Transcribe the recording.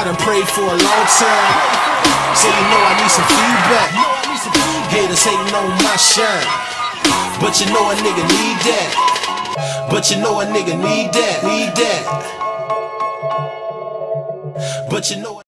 done prayed for a long time. So you know I need some feedback. Haters hating on my shine, but you know a nigga need that. But you know a nigga need that. But you know